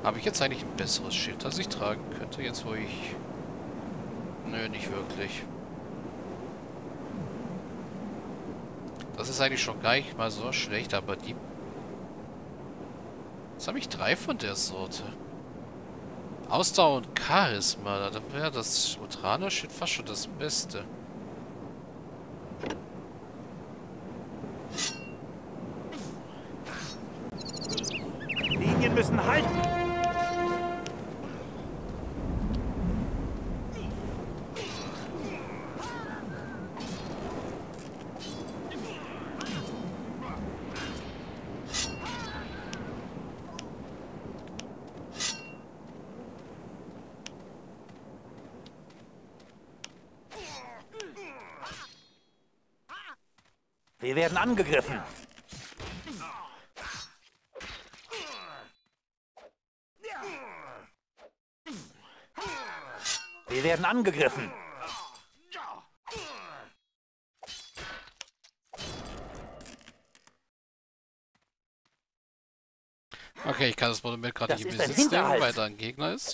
Habe ich jetzt eigentlich ein besseres Schild, das ich tragen könnte, jetzt wo ich... Nö, nicht wirklich. Das ist eigentlich schon gar nicht mal so schlecht, aber die... Jetzt habe ich 3 von der Sorte. Ausdauer und Charisma, da wäre das Utraner-Schild fast schon das Beste. Linien müssen halten. Wir werden angegriffen. Wir werden angegriffen. Okay, ich kann das Monument gerade Das nicht in ist ein Besitz nehmen, Hinterhalt. weil da ein Gegner ist.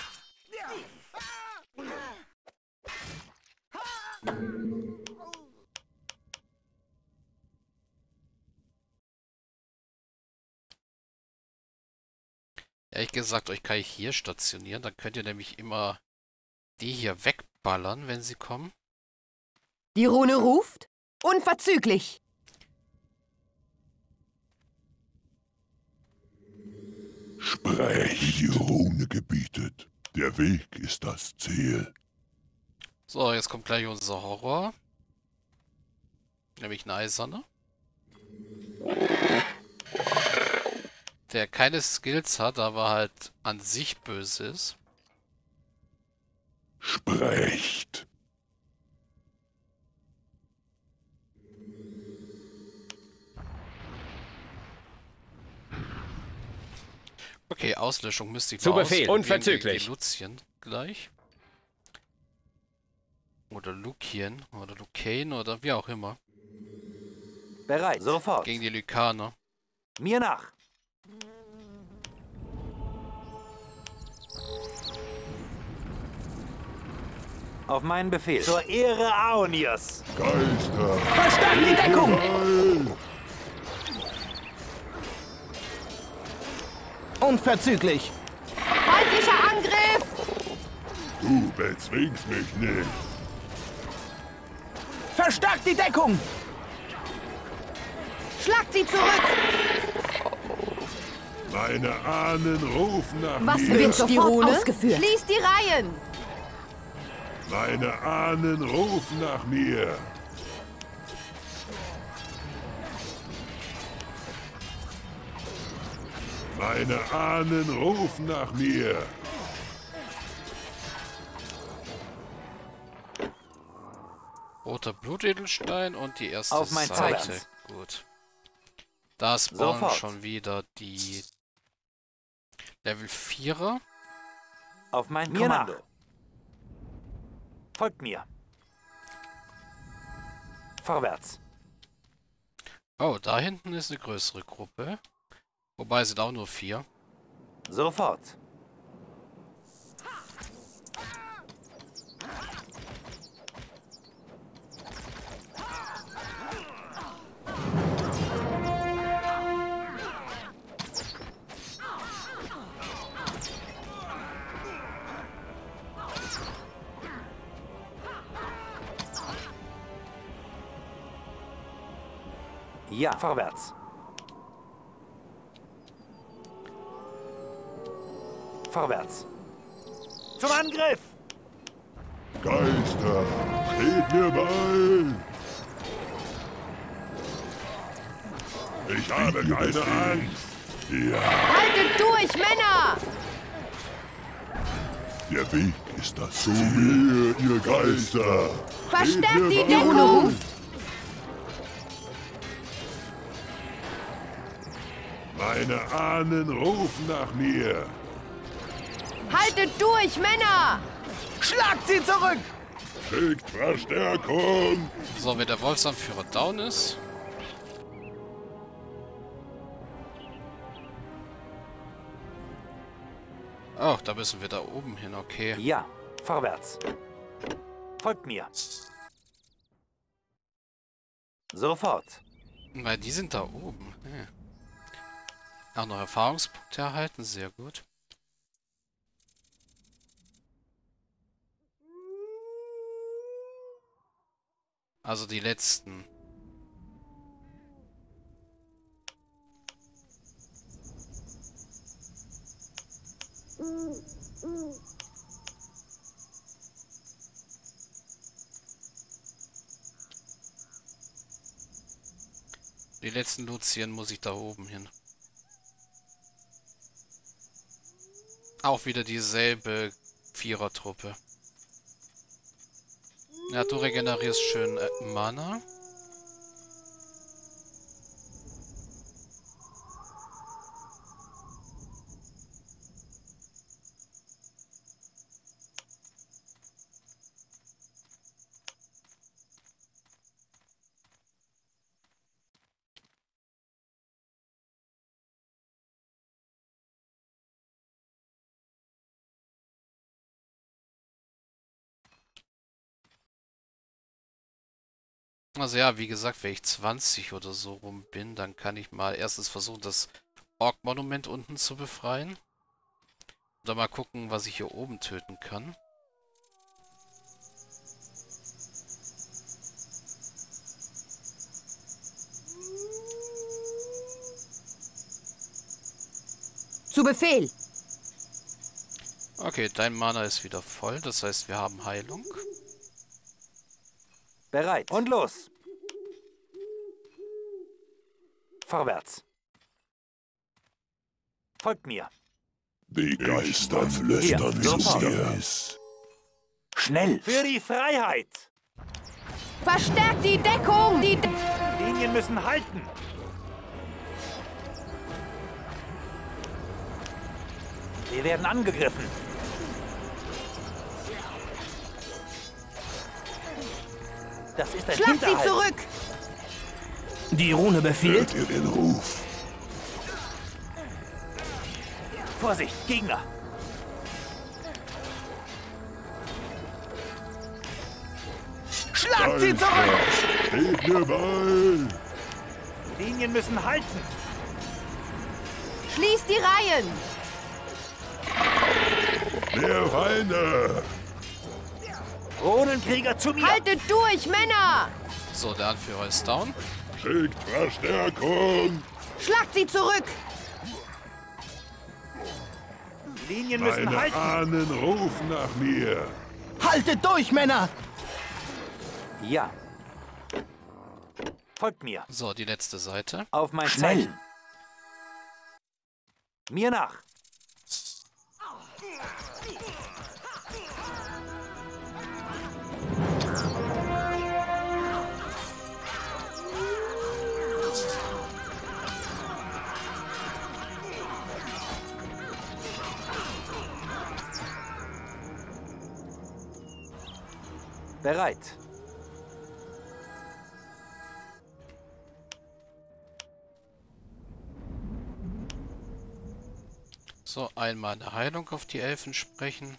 Ehrlich gesagt, euch kann ich hier stationieren. Dann könnt ihr nämlich immer die hier wegballern, wenn sie kommen. Die Rune ruft? Unverzüglich! Sprech, die Rune gebietet. Der Weg ist das Ziel. So, jetzt kommt gleich unser Horror. Nämlich ein Eiserner. Der keine Skills hat, aber halt an sich böse ist. Sprecht. Okay, Auslöschung müsste ich Zu mal Befehl, ausprobieren unverzüglich. gegen die Lucien gleich. Oder Lukien, oder Lucain, oder wie auch immer. Bereit. Sofort. Gegen die Lykaner. Mir nach. Auf meinen Befehl. Zur Ehre Aonirs. Geister. Verstärkt die Deckung! Heil. Unverzüglich! Feindlicher Angriff! Du bezwingst mich nicht. Verstärkt die Deckung! Schlagt sie zurück! Meine Ahnen rufen nach Was mir. wird sofort ausgeführt? Schließt die Reihen! Meine Ahnen rufen nach mir. Meine Ahnen rufen nach mir. Roter Blutedelstein und die erste Auf mein Seite. Vorwärts. Gut. Da spawnen Sofort. schon wieder die Level 4er. Auf mein Kommando. Folgt mir. Vorwärts. Oh, da hinten ist eine größere Gruppe. Wobei es sind auch nur 4. Sofort. Ja, vorwärts. Vorwärts. Zum Angriff! Geister, steht mir bei. Ich habe keine Angst. Ja, Haltet durch, Männer! der Weg ist das Ziel. Zu mir, ihr Geister. Verstärkt die Steht mir Deckung! bei. ruft! Meine Ahnen rufen nach mir. Haltet durch, Männer! Schlagt sie zurück! Schickt Verstärkung. So, wenn der Wolfsanführer down ist. Oh, da müssen wir da oben hin, okay. Ja, vorwärts. Folgt mir. Sofort. Weil die sind da oben. Ja. Auch noch Erfahrungspunkte erhalten, sehr gut. Also die letzten. Die letzten Luzien muss ich da oben hin. Auch wieder dieselbe Vierertruppe. Ja, du regenerierst schön Mana. Also ja, wie gesagt, wenn ich 20 oder so rum bin, dann kann ich mal erstens versuchen, das Ork-Monument unten zu befreien. Oder mal gucken, was ich hier oben töten kann. Zu Befehl. Okay, dein Mana ist wieder voll, das heißt, wir haben Heilung. Bereit. Und los. Vorwärts. Folgt mir. Die Geister flüstern sofort. es. Schnell. Für die Freiheit. Verstärkt die Deckung. Die Linien müssen halten. Wir werden angegriffen. Das ist ein Schlagt sie Hinterhalt. zurück. Die Rune befiehlt. Hört ihr den Ruf? Vorsicht, Gegner. Schlagt sie zurück. Steht mir bei! Linien müssen halten. Schließt die Reihen. Mehr Feinde! Runenkrieger zu mir. Haltet durch, Männer. So, der Anführer ist down. Schickt Verstärkung! Schlagt sie zurück. Linien müssen Meine halten. Ahnen rufen nach mir! Haltet durch, Männer! Ja. Folgt mir. So, die letzte Seite. Auf mein Schnell. Zeichen. Mir nach. Bereit. So, einmal eine Heilung auf die Elfen sprechen.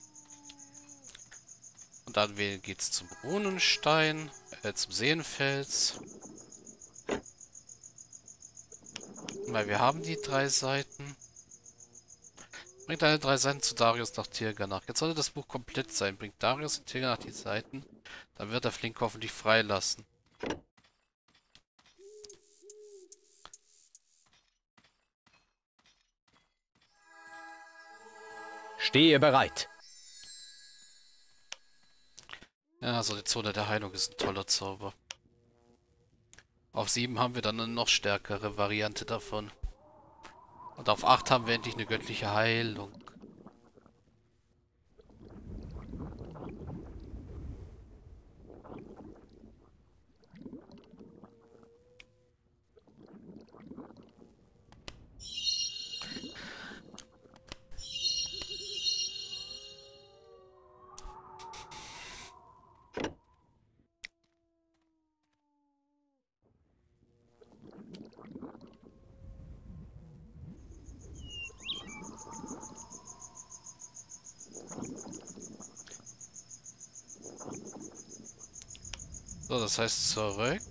Und dann geht's zum Runenstein, zum Seenfels. Weil wir haben die 3 Seiten. Bringt alle 3 Seiten zu Darius nach Tirganach. Jetzt sollte das Buch komplett sein. Bringt Darius in Tirganach die Seiten. Dann wird er Flink hoffentlich freilassen. Stehe bereit. Ja, also die Zone der Heilung ist ein toller Zauber. Auf 7 haben wir dann eine noch stärkere Variante davon. Und auf 8 haben wir endlich eine göttliche Heilung. So, das heißt zurück.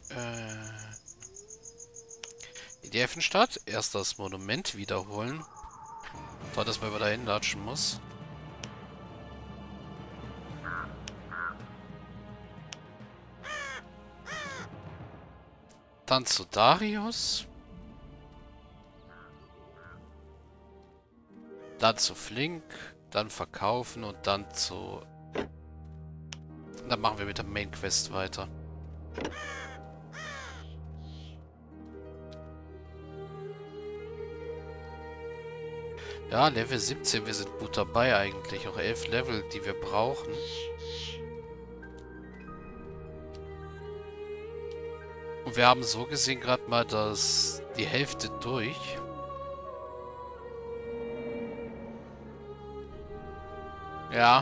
In die Elfenstadt. Erst das Monument wiederholen. Bevor das mal wieder hinlatschen muss. Dann zu Darius. Dann zu Flink. Dann verkaufen und dann zu... Dann machen wir mit der Main Quest weiter. Ja, Level 17, wir sind gut dabei eigentlich. Auch 11 Level, die wir brauchen. Und wir haben so gesehen gerade mal die Hälfte durch. Ja.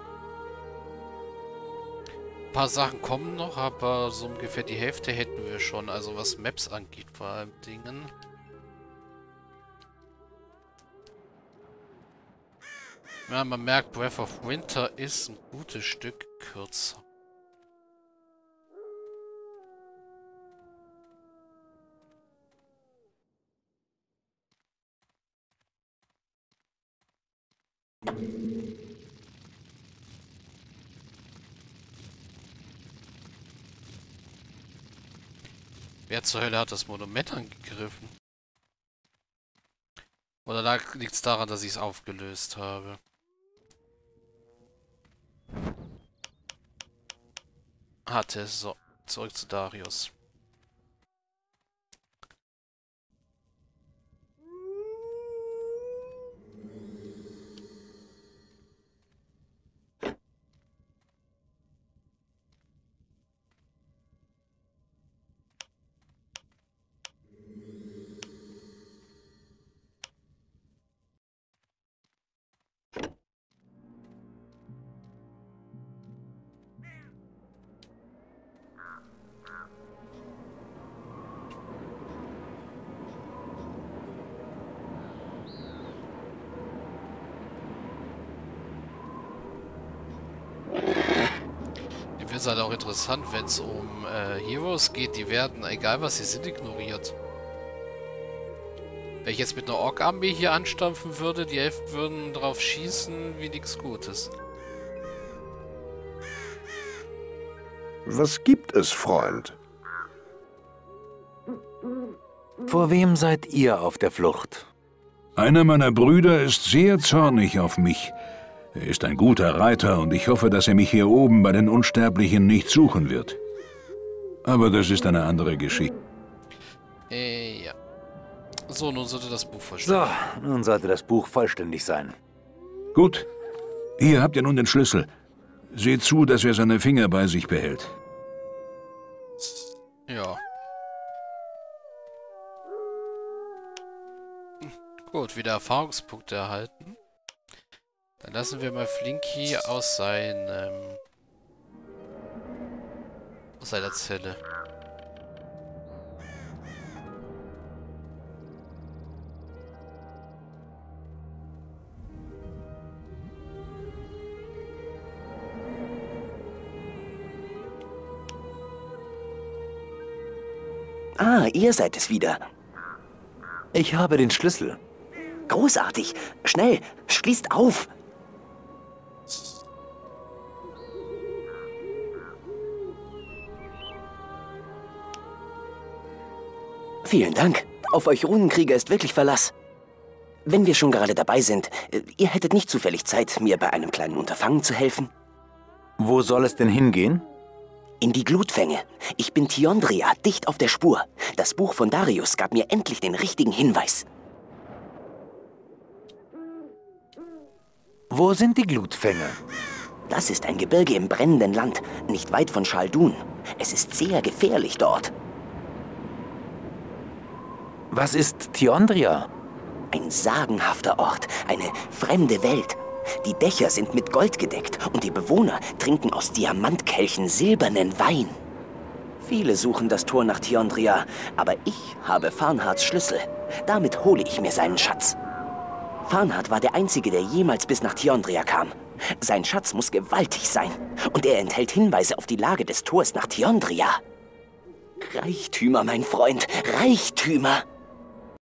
Ein paar Sachen kommen noch, aber so ungefähr die Hälfte hätten wir schon. Also was Maps angeht vor allem Dingen. Ja, man merkt, Breath of Winter ist ein gutes Stück kürzer. Wer zur Hölle hat das Monument angegriffen? Oder liegt es daran, dass ich es aufgelöst habe? Hatte. So, zurück zu Darius. Ich finde es halt auch interessant, wenn es um Heroes geht, die werden, egal was sie sind, ignoriert. Wenn ich jetzt mit einer Ork-Armee hier anstampfen würde, die Elfen würden drauf schießen wie nichts Gutes. Was gibt es, Freund? Vor wem seid ihr auf der Flucht? Einer meiner Brüder ist sehr zornig auf mich. Er ist ein guter Reiter und ich hoffe, dass er mich hier oben bei den Unsterblichen nicht suchen wird. Aber das ist eine andere Geschichte. Ja. So, nun sollte das Buch vollständig. So, nun sollte das Buch vollständig sein. Gut. Hier habt ihr nun den Schlüssel. Seht zu, dass er seine Finger bei sich behält. Ja. Gut, wieder Erfahrungspunkte erhalten. Dann lassen wir mal Flinky aus seiner Zelle. Ah, ihr seid es wieder. Ich habe den Schlüssel. Großartig. Schnell, schließt auf. Vielen Dank. Auf euch Runenkrieger ist wirklich Verlass. Wenn wir schon gerade dabei sind, ihr hättet nicht zufällig Zeit, mir bei einem kleinen Unterfangen zu helfen? Wo soll es denn hingehen? In die Glutfänge. Ich bin Tiondria, dicht auf der Spur. Das Buch von Darius gab mir endlich den richtigen Hinweis. Wo sind die Glutfänge? Das ist ein Gebirge im brennenden Land, nicht weit von Schaldun. Es ist sehr gefährlich dort. Was ist Tiondria? Ein sagenhafter Ort, eine fremde Welt. Die Dächer sind mit Gold gedeckt und die Bewohner trinken aus Diamantkelchen silbernen Wein. Viele suchen das Tor nach Tiondria, aber ich habe Farnhards Schlüssel. Damit hole ich mir seinen Schatz. Farnhard war der Einzige, der jemals bis nach Tiondria kam. Sein Schatz muss gewaltig sein. Und er enthält Hinweise auf die Lage des Tors nach Tiondria. Reichtümer, mein Freund, Reichtümer.